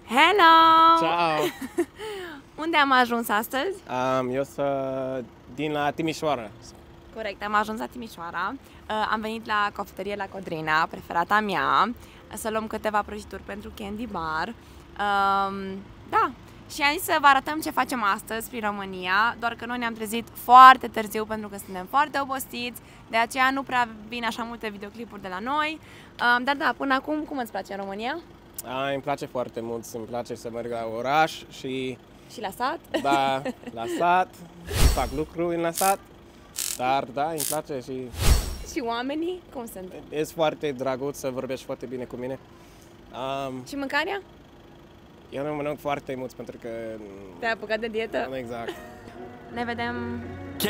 Hello! Ciao! Unde am ajuns astăzi? Eu sunt din la Timișoara. Corect, am ajuns la Timișoara. Am venit la cofetărie la Codrina, preferata mea, să luăm câteva prăjituri pentru Candy Bar. Da, și am zis să vă arătăm ce facem astăzi prin România, doar că noi ne-am trezit foarte târziu pentru că suntem foarte obosiți, de aceea nu prea vin așa multe videoclipuri de la noi. Dar da, până acum, cum îți place în România? Îmi place foarte mult, îmi place să merg la oraș și... Și la sat? Da, la sat, fac lucruri în la sat, dar da, îmi place și... Și oamenii? Cum sunt? Ești foarte drăguț, să vorbești foarte bine cu mine. Și mâncarea? Eu nu mănânc foarte mult pentru că... Te-ai apucat de dietă? Exact. Ne vedem!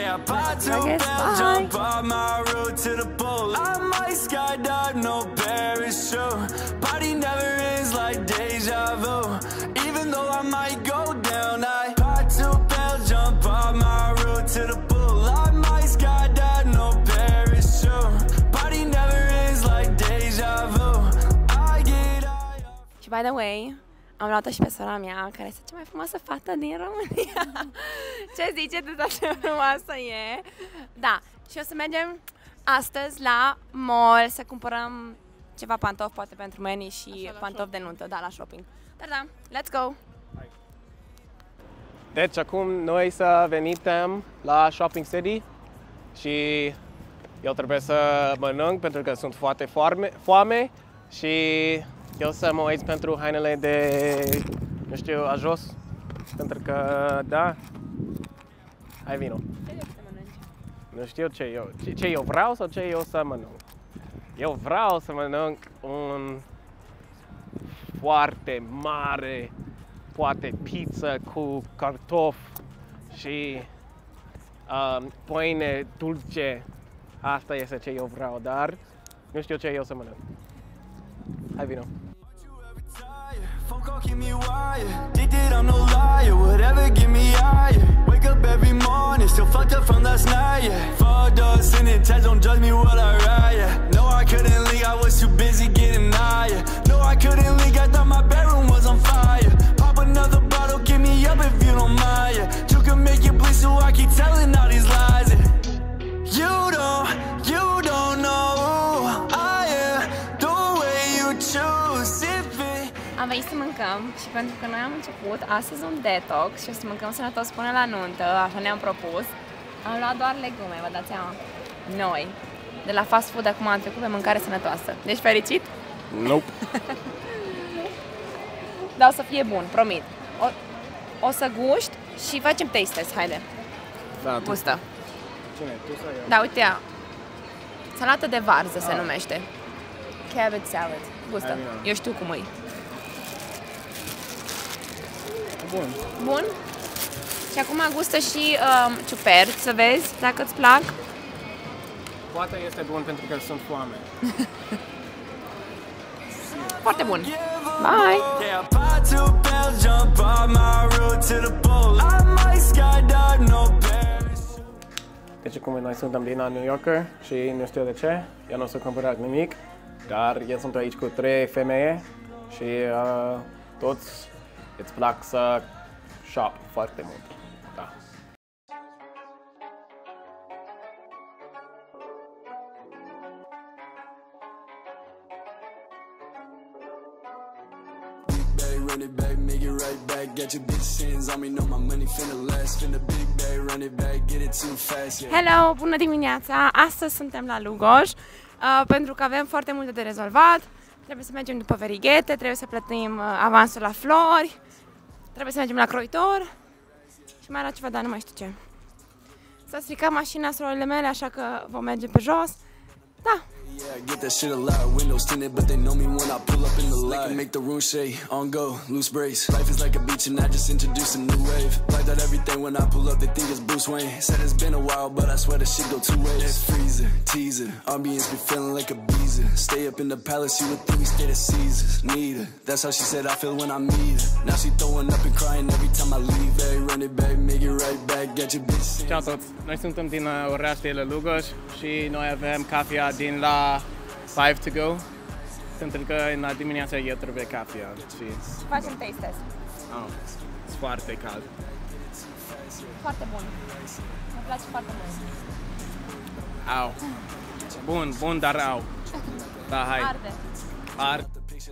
Și by the way, am luat-o și pe sora mea, care este cea mai frumoasă fată din România. Ce ziceți, așa frumoasă e? Da, și o să mergem astăzi la mall să cumpărăm ceva pantofi, poate pentru Manny și pantofi de nuntă, da, la shopping. Dar da, let's go! Deci acum noi să venim la Shopping City și eu trebuie să mănânc pentru că sunt foarte foame și eu să mă uit pentru hainele de, nu știu, ajos, pentru că, da, hai vino. Ce vrei să mănânci? Nu știu ce eu vreau sau ce eu să mănânc. Eu vreau să mănânc un foarte mare, poate pizza cu cartofi și pâine dulce. Asta este ce eu vreau, dar nu știu ce eu să mănânc. Hai vino. Keep me wired, addicted, I'm no liar. Whatever, get me higher. Wake up every morning, still fucked up from last night. Yeah, fucked up, sending texts, don't judge me what I write. Yeah, no, I couldn't leak, I was too busy getting higher. No, I couldn't leak, I thought my bedroom was on fire. Pop another bottle, get me up if you don't mind. Yeah, you can make it bleed, so I keep telling all these lies. Yeah, you don't know who I am. The way you choose it. Am venit să mâncăm și pentru că noi am început astăzi un detox și o să mâncăm sănătos până la nuntă, așa ne-am propus, am luat doar legume, vă dați seama? Noi, de la fast food, acum am trecut pe mâncare sănătoasă. Deci fericit? Nope. Dar o să fie bun, promit. O să guști și facem taste test, haide. Da, gustă. Cine? Tu sau eu? Da, uite ea. Salată de varză se numește. Cabbage salad. Gustă. Eu știu cum e. Bun. Bun? Și acum gustă și ciuperci, să vezi dacă îți plac. Poate este bun pentru că sunt foame. Foarte bun. Bye! Deci cum noi suntem din New Yorker și nu știu de ce, eu nu o să cumpărat nimic, dar eu sunt aici cu 3 femei și toți îți plac să shop foarte mult. Da. Run it back, make it right back. Got your bitch hands on me, know my money finna last. Finna big bag, run it back, get it too fast. Hello, bună dimineața! Astăzi suntem la Lugoj pentru că avem foarte multe de rezolvat. Trebuie să mergem după verighete, trebuie să plătim avansul la flori, trebuie să mergem la croitor și mai era ceva, dar nu mai știu ce. S-a stricat mașina surorile mele, așa că vom merge pe jos. Da! Yeah, get that shit a lot. Windows tinted, but they know me when I pull up in the lot. Make the room shake, on go, loose brace. Life is like a beach and I just introduced a new wave. Like that everything when I pull up, they think it's Bruce Wayne. Said it's been a while, but I swear the shit go 2 ways. It's freezer, teaser, ambience be feeling like a beezer. Stay up in the palace, you would think we stayed at Caesars. Need her, that's how she said I feel when I meet her. Now she throwing up and crying every time I leave. Hey, run it back, make it right back, got your bitch. Ciao toți! Noi suntem din oraș de la Lugoj și noi avem cafea din la 5 to go pentru că în dimineața eu trebuie cafea și... Facem taste test. E foarte cald. Foarte bun. Îmi place foarte mult. Au. Bun, dar au. Da, hai. Arde. Arde.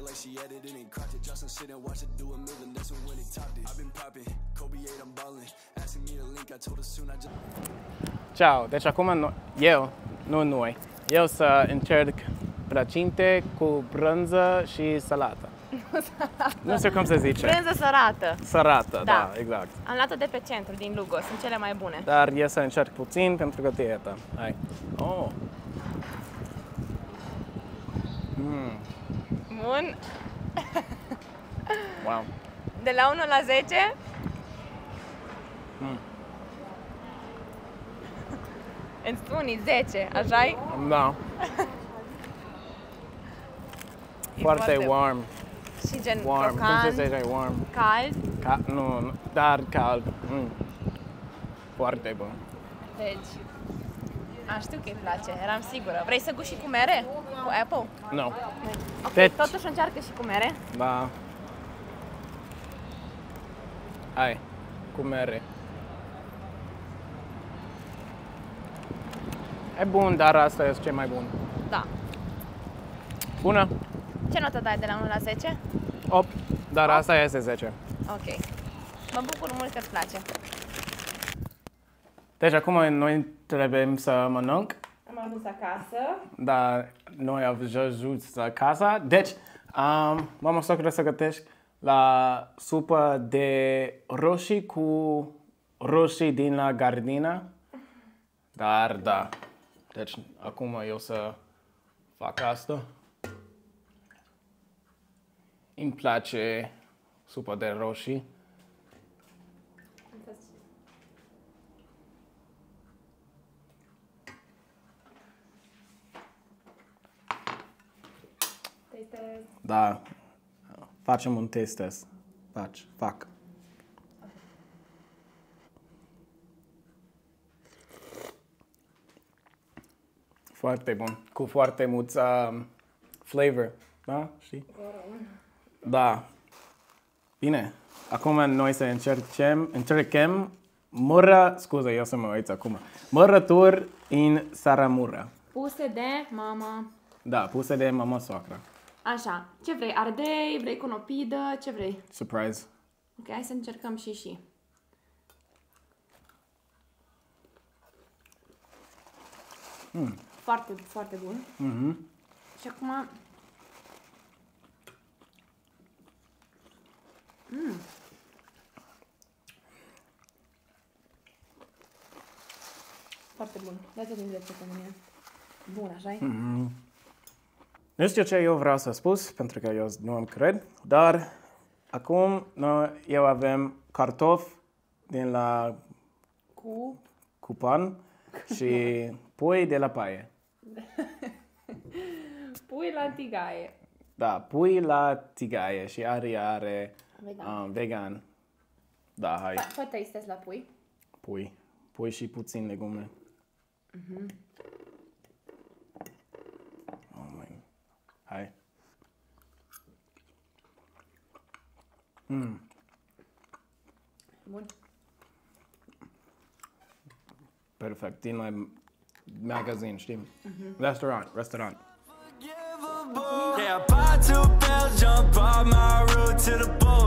Ciao, deci acum eu să încerc plăcinte cu brânză și salată. Nu știu cum se zice. Brânză sărată. Sărată, da, exact. Am luat-o de pe centru, din Lugo, sunt cele mai bune. Dar eu să încerc puțin pentru că dieta. Hai. Oh. Bun. Wow. De la 1 la 10? Îți spuni 10, așa-i? Da. Foarte warm. Și gen Warm. Cum se crocant, zice warm? cald. Nu, dar cald. Foarte bun. Deci, știu că îi place, eram sigură. Vrei să guși și cu mere? Cu apple? Nu. Ok, Deci- totuși încearcă și cu mere. Da. Hai, cu mere. E bun, dar asta este cel mai bun. Da. Bună? Ce notă dai de la 1 la 10? 8, dar asta este 10. Ok. Mă bucur mult că îți place. Deci acum noi trebuie să mănânc. Am ajuns acasă. Da, noi am ajuns acasă. Deci, mama socră să gătești la supă de roșii cu roșii din la gardina. Dar, da. Deci, acum eu să fac asta. Îmi place supă de roșii. Da, facem un taste test. Fac. Foarte bun, cu foarte mult flavor, da? Știi? Da. Bine, acum noi să încercăm scuze, eu să mă uit acum. Mărături în saramură. Puse de mama. Da, puse de mama soacră. Așa, ce vrei? Ardei? Vrei conopidă? Ce vrei? Surprise. Ok, hai să încercăm și. Foarte, foarte bun. Și acum... Foarte bun. Dați-o din rețetă mie. Bun, așa-i? Nu știu ce eu vreau să spun, pentru că eu nu am cred, dar acum eu avem cartofi din la cupan și pui de la paie. Pui la tigaie. Da, pui la tigaie și are vegan. Da, hai. Fă taste test la pui. Pui și puțin legume. Oh my. Hai. Bun. Perfect. Din la magazin, știi? Restaurant. Yeah, I buy 2 pills, jump on my route to the boat.